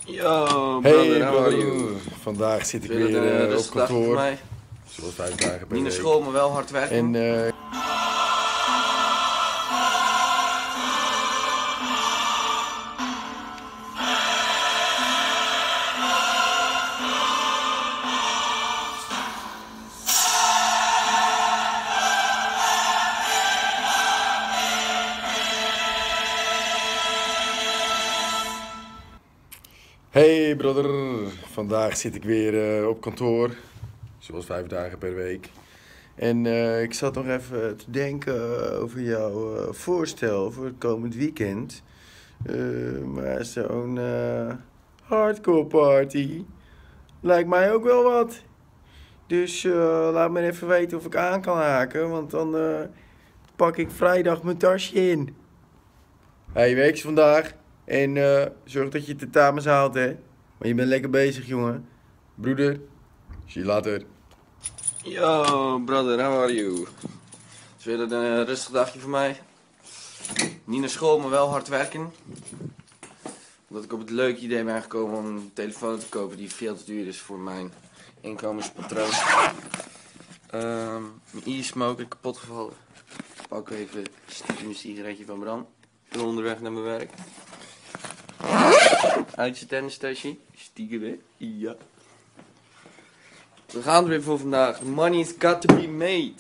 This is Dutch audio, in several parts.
Yo, Hey brother, how are brother, you? vandaag zit ik Weer een weer op rustig dagje voor kantoor, mij. zoals 5 dagen per Niet naar week. school, maar wel hard werken. En hey brother, vandaag zit ik weer op kantoor, zoals 5 dagen per week. En ik zat nog even te denken over jouw voorstel voor het komend weekend. Maar zo'n hardcore party lijkt mij ook wel wat. Dus laat me even weten of ik aan kan haken, want dan pak ik vrijdag mijn tasje in. Hey, werk je vandaag en zorg dat je tentamens haalt, hè. Maar je bent lekker bezig, jongen. Broeder, zie je later. Yo, brother, how are you? Het is weer een rustig dagje voor mij. Niet naar school, maar wel hard werken. Omdat ik op het leuke idee ben gekomen om een telefoon te kopen die veel te duur is voor mijn inkomenspatroon. Mijn e-smoker kapot gevallen. Ik pak even stiekem een sigaretje van Bram. Ik ben onderweg naar mijn werk. Uit je tennistasje. Stiekem weer. Ja. We gaan er weer voor vandaag. Money's got to be made.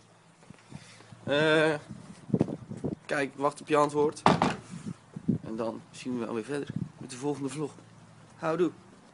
Kijk, wacht op je antwoord. En dan zien we wel weer verder met de volgende vlog. Houdoe.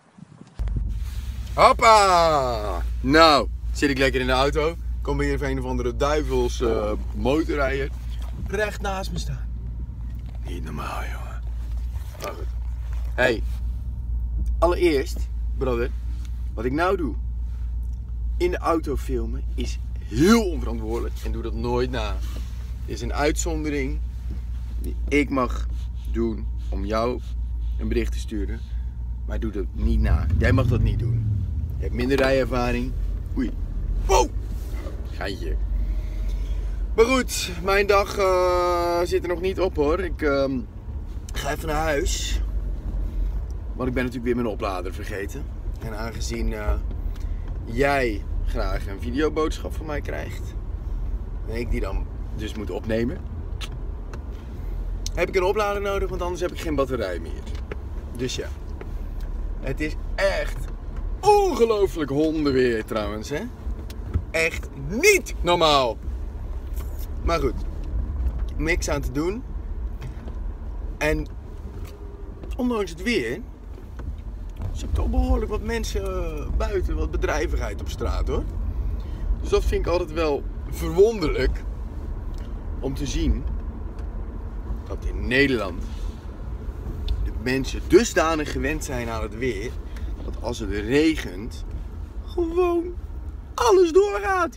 Hoppa! Nou, zit ik lekker in de auto. Kom hier even een of andere duivels motorrijder recht naast me staan. Niet normaal, jongen. Maar goed. Hey, allereerst, brother, wat ik nou doe. In de auto filmen is heel onverantwoordelijk en doe dat nooit na. Dit is een uitzondering die ik mag doen om jou een bericht te sturen. Maar doe dat niet na. Jij mag dat niet doen. Je hebt minder rijervaring. Oei. Wow! Geintje. Maar goed, mijn dag zit er nog niet op hoor. Ik ga even naar huis. Want ik ben natuurlijk weer mijn oplader vergeten. En aangezien jij graag een videoboodschap van mij krijgt. En ik die dan dus moet opnemen. Heb ik een oplader nodig, want anders heb ik geen batterij meer. Dus ja. Het is echt ongelooflijk hondenweer trouwens, hè? Echt niet normaal. Maar goed, niks aan te doen. En ondanks het weer, zijn toch behoorlijk wat mensen buiten, wat bedrijvigheid op straat hoor. Dus dat vind ik altijd wel verwonderlijk om te zien dat in Nederland de mensen dusdanig gewend zijn aan het weer, dat als het regent, gewoon alles doorgaat.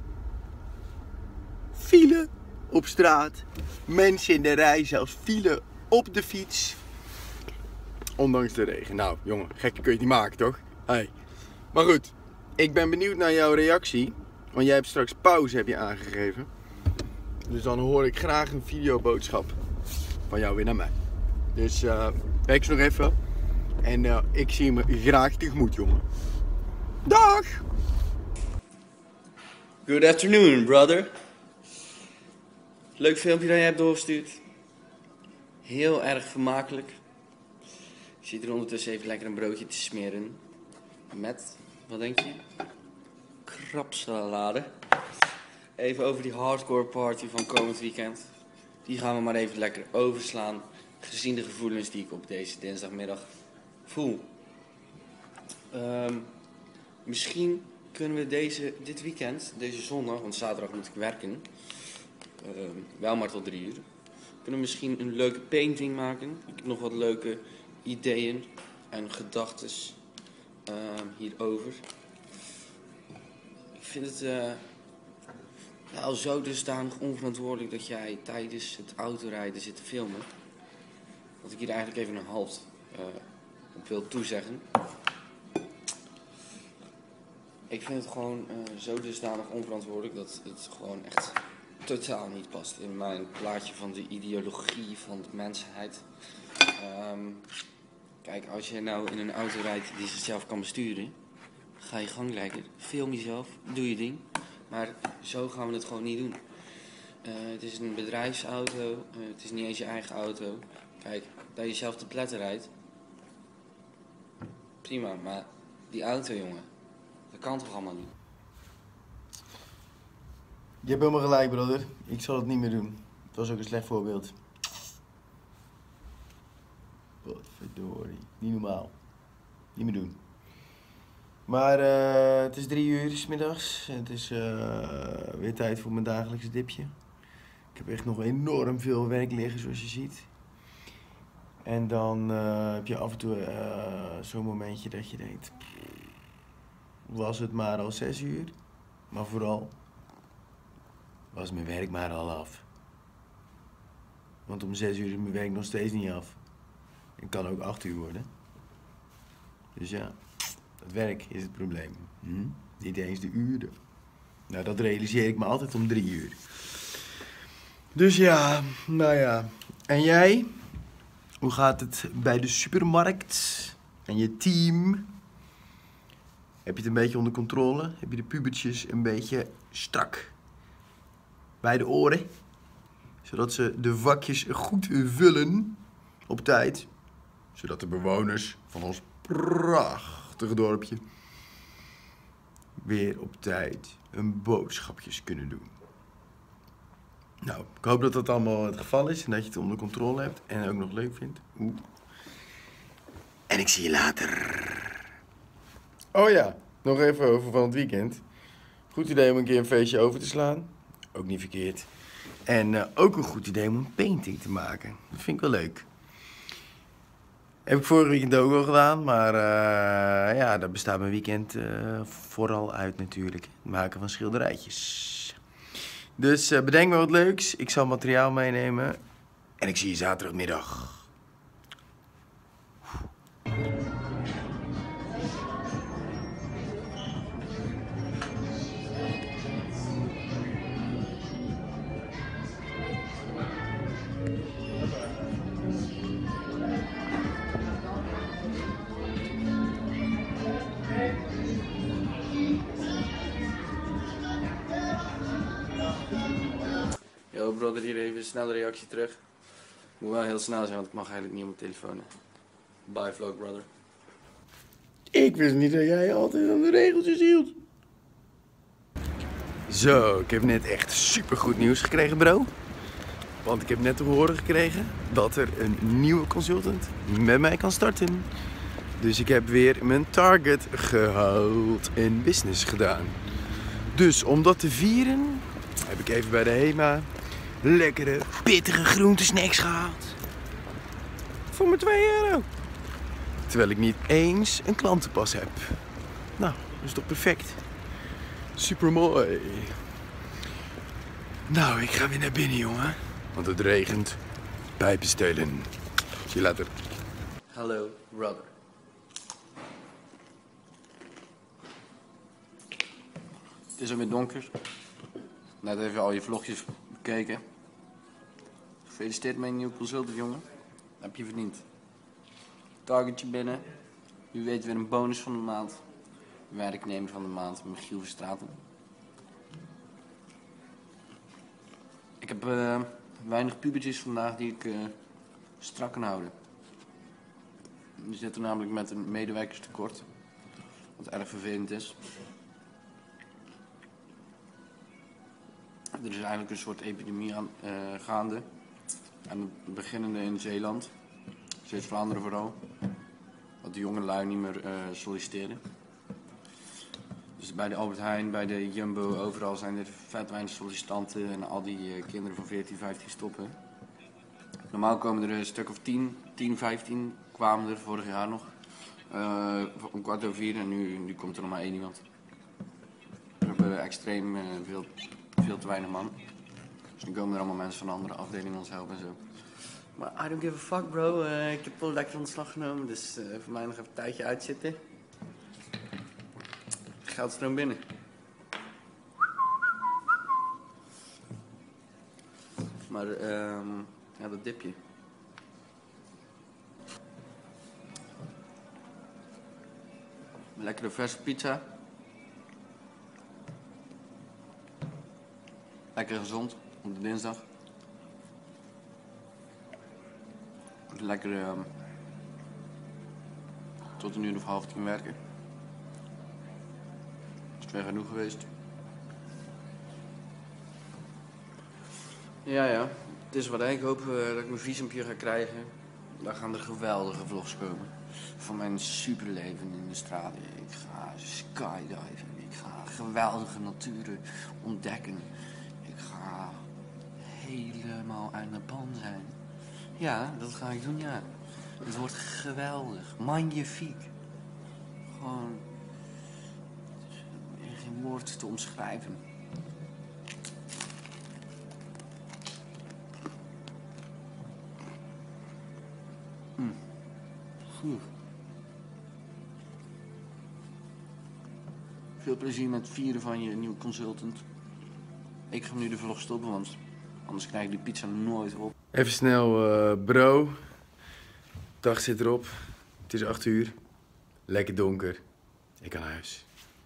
File op straat, mensen in de rij, zelfs file op de fiets. Ondanks de regen. Nou, jongen, gekker kun je het niet maken, toch? Hey. Maar goed, ik ben benieuwd naar jouw reactie. Want jij hebt straks pauze heb je aangegeven. Dus dan hoor ik graag een videoboodschap van jou weer naar mij. Dus werk ze nog even. En ik zie me graag tegemoet, jongen. Dag! Good afternoon, brother. Leuk filmpje dat je hebt doorgestuurd. Heel erg vermakelijk. Ik zit er ondertussen even lekker een broodje te smeren. Met, wat denk je? Krabsalade. Even over die hardcore party van komend weekend. Die gaan we maar even lekker overslaan. Gezien de gevoelens die ik op deze dinsdagmiddag voel. Misschien kunnen we dit weekend, deze zondag, want zaterdag moet ik werken. Wel maar tot 3 uur. Kunnen we misschien een leuke painting maken. Ik heb nog wat leuke ideeën en gedachten hierover. Ik vind het wel zo dusdanig onverantwoordelijk dat jij tijdens het autorijden zit te filmen. Dat ik hier eigenlijk even een halt op wil toezeggen. Ik vind het gewoon zo dusdanig onverantwoordelijk dat het gewoon echt totaal niet past in mijn plaatje van de ideologie van de mensheid. Kijk, als je nou in een auto rijdt die zichzelf kan besturen, ga je gang lekker. Film jezelf, doe je ding. Maar zo gaan we het gewoon niet doen. Het is een bedrijfsauto, het is niet eens je eigen auto. Kijk, dat je zelf te pletten rijdt, prima, maar die auto, jongen, dat kan toch allemaal niet? Je hebt helemaal gelijk, brother. Ik zal het niet meer doen. Het was ook een slecht voorbeeld. Wat verdorie. Niet normaal. Niet meer doen. Maar het is 3 uur 's middags. Het is weer tijd voor mijn dagelijkse dipje. Ik heb echt nog enorm veel werk liggen, zoals je ziet. En dan heb je af en toe zo'n momentje dat je denkt... Was het maar al 6 uur? Maar vooral... was mijn werk maar al af. Want om 6 uur is mijn werk nog steeds niet af. Het kan ook 8 uur worden. Dus ja, het werk is het probleem. Niet eens de uren. Nou, dat realiseer ik me altijd om 3 uur. Dus ja, nou ja. En jij? Hoe gaat het bij de supermarkt? En je team? Heb je het een beetje onder controle? Heb je de pubertjes een beetje strak bij de oren? Zodat ze de vakjes goed vullen op tijd. Zodat de bewoners van ons prachtige dorpje weer op tijd hun boodschapjes kunnen doen. Nou, ik hoop dat dat allemaal het geval is en dat je het onder controle hebt en ook nog leuk vindt. En ik zie je later. Oh ja, nog even over van het weekend. Goed idee om een keer een feestje over te slaan. Ook niet verkeerd. En ook een goed idee om een painting te maken. Dat vind ik wel leuk. Heb ik vorig weekend ook al gedaan, maar ja, daar bestaat mijn weekend vooral uit natuurlijk. Het maken van schilderijtjes. Dus bedenk me wat leuks. Ik zal materiaal meenemen. En ik zie je zaterdagmiddag. Yo brother, hier even een snelle reactie terug. Moet wel heel snel zijn, want ik mag eigenlijk niet op mijn telefoon. Bye vlog brother. Ik wist niet dat jij altijd aan de regeltjes hield. Zo, ik heb net echt supergoed nieuws gekregen, bro. Want ik heb net te horen gekregen dat er een nieuwe consultant met mij kan starten. Dus ik heb weer mijn target gehaald en business gedaan. Dus om dat te vieren heb ik even bij de HEMA lekkere, pittige groentesnacks gehaald. Voor maar €2. Terwijl ik niet eens een klantenpas heb. Nou, dat is toch perfect. Supermooi. Nou, ik ga weer naar binnen, jongen. Want het regent. Pijpen stelen. Zie je later. Hallo brother. Het is alweer donker. Net even al je vlogjes bekeken. Gefeliciteerd met je nieuwe consultant, jongen. Dat heb je verdiend. Targetje binnen. U weet weer een bonus van de maand. Werknemer van de maand, Michiel Verstraeten. Ik heb weinig pubertjes vandaag die ik strak kan houden. We zitten namelijk met een medewerkerstekort. Wat erg vervelend is. Er is eigenlijk een soort epidemie gaande. En beginnende in Zeeland. Zuid-Vlaanderen vooral. Dat de jonge lui niet meer solliciteren. Dus bij de Albert Heijn, bij de Jumbo, overal zijn er vet weinig sollicitanten. En al die kinderen van 14, 15 stoppen. Normaal komen er een stuk of 10, 15 kwamen er vorig jaar nog. Om 4:15 en nu komt er nog maar 1 iemand. We hebben extreem veel te weinig man. Dus nu komen er allemaal mensen van andere afdelingen ons helpen en zo. Maar I don't give a fuck bro, ik heb wel lekker ontslag genomen, dus voor mij nog even een tijdje uitzitten. Geld stroom binnen. Maar ja, dat dipje. Lekkere verse pizza. Lekker gezond op de dinsdag. Lekker tot 1:30 werken. Is het weer genoeg geweest? Ja. Het is wat ik hoop dat ik mijn visumpje ga krijgen. Dan gaan er geweldige vlogs komen. Van mijn superleven in de straten. Ik ga skydiven. Ik ga geweldige naturen ontdekken. Ik ga helemaal uit mijn pan zijn. Ja, dat ga ik doen, ja. Het wordt geweldig. Magnifiek. Gewoon... geen woord te omschrijven. Goed. Veel plezier met het vieren van je nieuwe consultant. Ik ga nu de vlog stoppen, want anders krijg ik die pizza nooit op. Even snel, bro. Dag zit erop. Het is 8 uur. Lekker donker. Ik kan naar huis.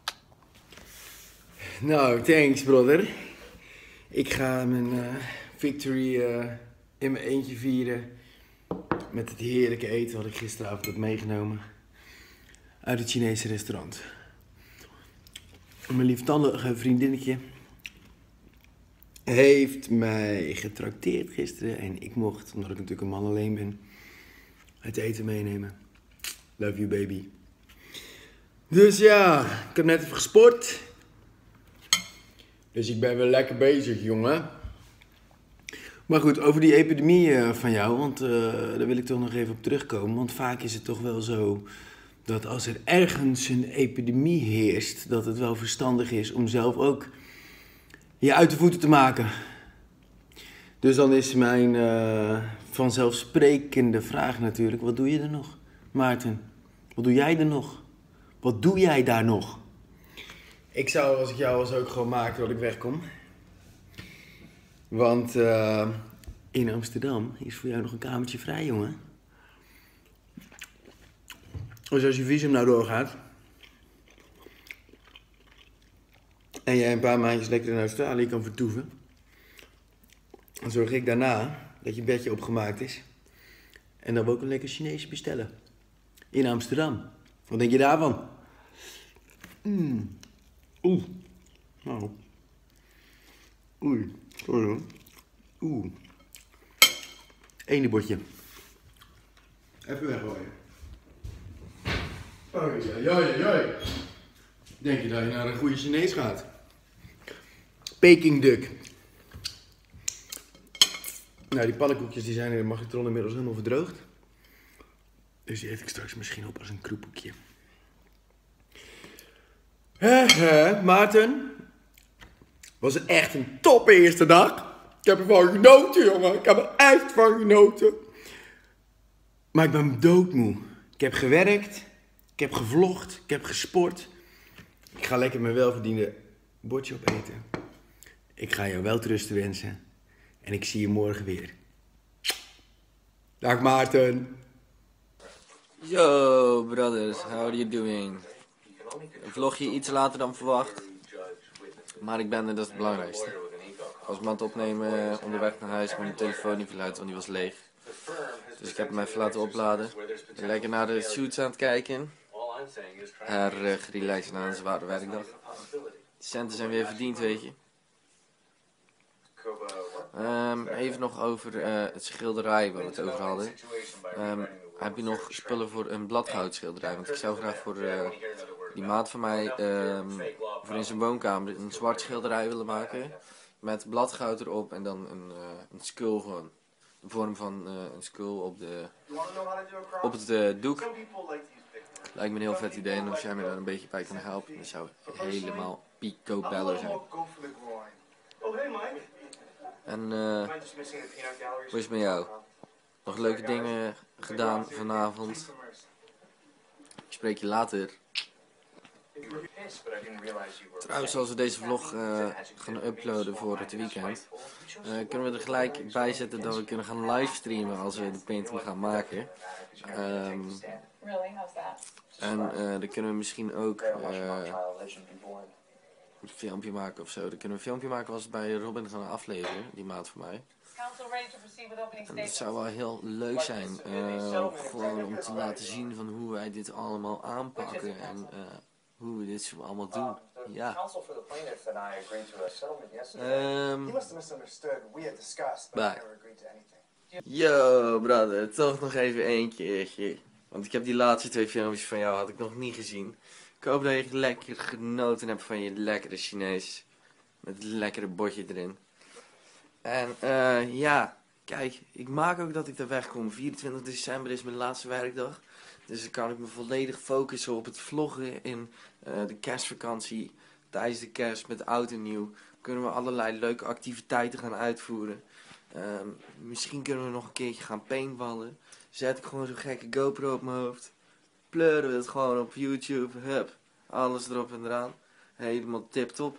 Nou, thanks, brother. Ik ga mijn victory in mijn eentje vieren. Met het heerlijke eten wat ik gisteravond heb meegenomen. Uit het Chinese restaurant. Mijn lieftallige vriendinnetje heeft mij getrakteerd gisteren. En ik mocht, omdat ik natuurlijk een man alleen ben, het eten meenemen. Love you, baby. Dus ja, ik heb net even gesport. Dus ik ben wel lekker bezig, jongen. Maar goed, over die epidemie van jou, want daar wil ik toch nog even op terugkomen. Want vaak is het toch wel zo dat als er ergens een epidemie heerst, dat het wel verstandig is om zelf ook je uit de voeten te maken. Dus dan is mijn vanzelfsprekende vraag natuurlijk, wat doe je er nog, Maarten? Wat doe jij er nog? Wat doe jij daar nog? Ik zou, als ik jou was, ook gewoon maken dat ik wegkom. Want in Amsterdam is voor jou nog een kamertje vrij, jongen. Dus als je visum nou doorgaat en jij een paar maandjes lekker in Australië kan vertoeven, dan zorg ik daarna dat je bedje opgemaakt is. En dan we ook een lekker Chinees bestellen. In Amsterdam. Wat denk je daarvan? Oeh. Nou. Oei. Sorry hoor. Oeh. Ene bordje. Even weggooien. Oei. Denk je dat je naar een goede Chinees gaat? Peking duck. Nou, die pannenkoekjes die zijn in de magnetron inmiddels helemaal verdroogd. Dus die eet ik straks misschien op als een kroephoekje. Maarten. Was het echt een top eerste dag. Ik heb ervan genoten, jongen. Ik heb er echt van genoten. Maar ik ben doodmoe. Ik heb gewerkt. Ik heb gevlogd. Ik heb gesport. Ik ga lekker mijn welverdiende bordje opeten. Ik ga jou welterusten wensen. En ik zie je morgen weer. Dag Maarten. Yo, brothers. How are you doing? Een vlogje iets later dan verwacht. Maar ik ben er, dat is het belangrijkste. Ik was me aan het opnemen onderweg naar huis, maar mijn telefoon niet viel uit, want die was leeg. Dus ik heb hem even laten opladen. Ik ben lekker naar de shoots aan het kijken. Gerelaxed na een zware werkdag. De centen zijn weer verdiend, weet je. Even nog over het schilderij waar we het over hadden. Heb je nog spullen voor een bladgoudschilderij? Want ik zou graag voor die maat van mij voor in zijn woonkamer een zwart schilderij willen maken. Met bladgoud erop en dan een skull gewoon. De vorm van een skull op het doek. Lijkt me een heel vet idee en als jij me daar een beetje bij kan helpen, dan zou het helemaal picobello zijn. En hoe is het met jou? Nog leuke dingen gedaan vanavond? Ik spreek je later. Trouwens, als we deze vlog gaan uploaden voor het weekend, kunnen we er gelijk bij zetten dat we kunnen gaan livestreamen als we de painting gaan maken. Really? How's that? En dan kunnen we misschien ook een filmpje maken of zo. Dan kunnen we een filmpje maken als we bij Robin gaan afleveren, die maat van mij. Council ready to proceed with opening En dat statements. zou wel heel leuk zijn, gewoon om te laten zien van hoe wij dit allemaal aanpakken en hoe we dit zo allemaal doen. Ja. Counsel for the plaintiff and I agreed to a settlement yesterday. He must have misunderstood. We had discussed, but Bye. I never agreed to anything. Yo, brother, toch nog even één keertje. Want ik heb die laatste 2 filmpjes van jou had ik nog niet gezien. Ik hoop dat je lekker genoten hebt van je lekkere Chinees. Met het lekkere bordje erin. En ja, kijk, ik maak ook dat ik daar wegkom. 24 december is mijn laatste werkdag. Dus dan kan ik me volledig focussen op het vloggen in de kerstvakantie. Tijdens de kerst met oud en nieuw kunnen we allerlei leuke activiteiten gaan uitvoeren. Misschien kunnen we nog een keertje gaan paintballen. Zet ik gewoon zo'n gekke GoPro op mijn hoofd. Pleuren we het gewoon op YouTube. Hup, alles erop en eraan. Helemaal tip-top.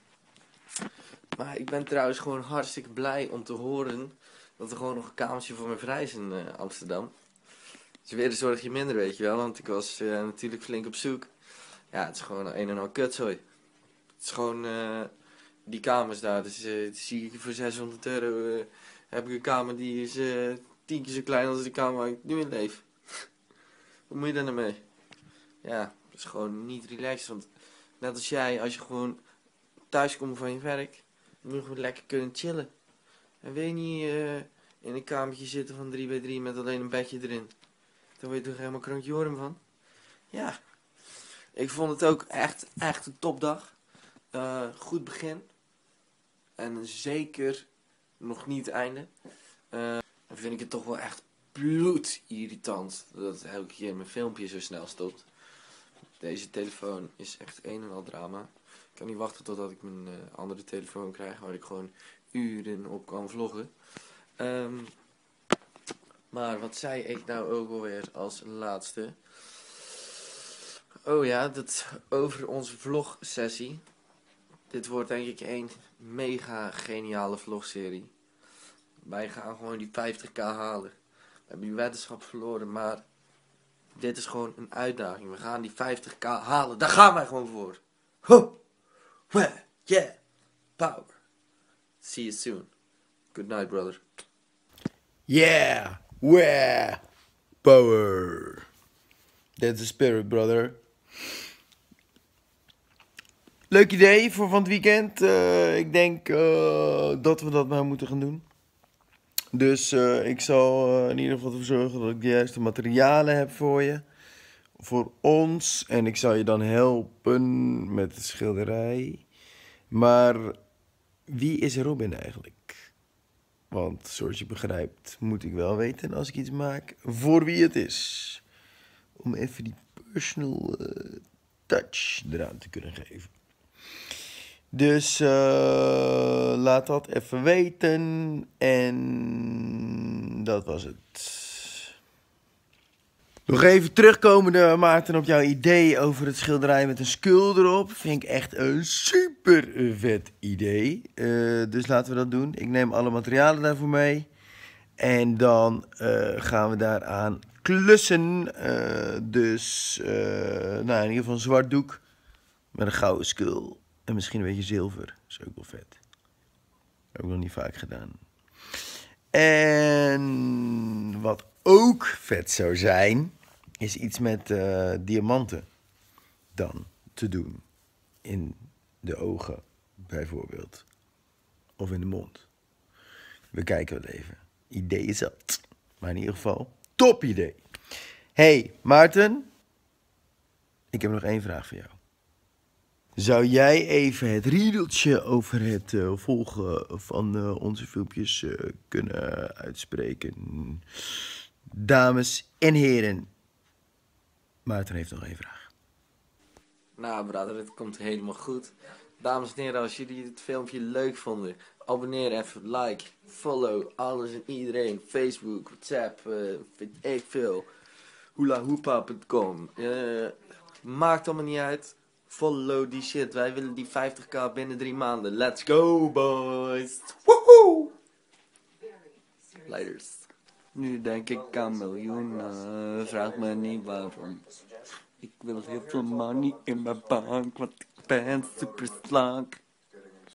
Maar ik ben trouwens gewoon hartstikke blij om te horen dat er gewoon nog een kamertje voor me vrij is in Amsterdam. Het is weer een zorgje minder, weet je wel, want ik was natuurlijk flink op zoek. Ja, het is gewoon een en al kutzooi. Het is gewoon die kamers daar, dus zie ik voor 600 euro heb ik een kamer die is 10 keer zo klein als de kamer waar ik nu in leef. Wat moet je daar nou mee? Ja, dat is gewoon niet relaxed, want net als jij, als je gewoon thuis komt van je werk, dan moet je gewoon lekker kunnen chillen. En wil je niet in een kamertje zitten van 3 bij 3 met alleen een bedje erin. Daar word je toch helemaal krankjorum van? Ja. Ik vond het ook echt een topdag. Goed begin. En zeker nog niet het einde. Dan vind ik het toch wel echt bloedirritant dat elke keer mijn filmpje zo snel stopt. Deze telefoon is echt een en al drama. Ik kan niet wachten totdat ik mijn andere telefoon krijg waar ik gewoon uren op kan vloggen. Maar wat zei ik nou ook alweer als laatste? Oh ja, dat over onze vlogsessie. Dit wordt denk ik een mega geniale vlogserie. Wij gaan gewoon die 50k halen. We hebben die weddenschap verloren, maar dit is gewoon een uitdaging. We gaan die 50k halen. Daar gaan wij gewoon voor. Ho! Yeah! Power! See you soon. Good night, brother. Yeah! Where? Power! That's the spirit, brother. Leuk idee voor van het weekend. Ik denk dat we dat maar moeten gaan doen. Dus ik zal in ieder geval ervoor zorgen dat ik de juiste materialen heb voor je. Voor ons. En ik zal je dan helpen met de schilderij. Maar wie is Robin eigenlijk? Want zoals je begrijpt moet ik wel weten als ik iets maak voor wie het is. Om even die personal touch eraan te kunnen geven. Dus laat dat even weten. En dat was het. Nog even terugkomende, Maarten, op jouw idee over het schilderij met een skull erop. Vind ik echt een super vet idee. Dus laten we dat doen. Ik neem alle materialen daarvoor mee. En dan gaan we daaraan klussen. Dus in ieder geval een zwart doek met een gouden skull. En misschien een beetje zilver. Dat is ook wel vet. Heb ik nog niet vaak gedaan. En wat ook vet zou zijn, is iets met diamanten dan te doen. In de ogen, bijvoorbeeld. Of in de mond. We kijken wel even. Idee is dat. Maar in ieder geval, top idee. Hey, Maarten. Ik heb nog 1 vraag voor jou. Zou jij even het riedeltje over het volgen van onze filmpjes kunnen uitspreken? Dames en heren. Maarten heeft nog 1 vraag. Nou, brother, het komt helemaal goed. Dames en heren, als jullie het filmpje leuk vonden, abonneer even, like, follow, alles en iedereen. Facebook, WhatsApp, weet ik veel. hulahoepa.com. Maakt allemaal niet uit. Follow die shit. Wij willen die 50k binnen 3 maanden. Let's go, boys. Woehoe! Laters. Nu denk ik aan miljoenen, vraag me niet waarom. Ik wil heel veel money in mijn bank, want ik ben super slank.